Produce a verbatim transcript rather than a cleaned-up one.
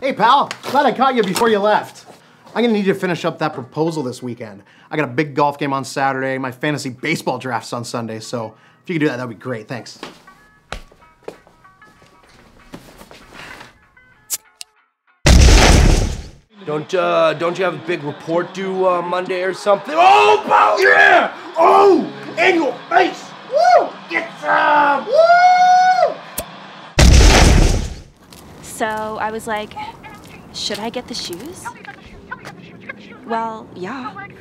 Hey, pal. Glad I caught you before you left. I'm gonna need you to finish up that proposal this weekend. I got a big golf game on Saturday, my fantasy baseball draft's on Sunday, so if you could do that, that'd be great. Thanks. Don't uh, don't you have a big report due uh, Monday or something? Oh, pal, yeah! Oh, in your face! Woo! Get some! Woo! So I was like, should I get the shoes? Well, yeah.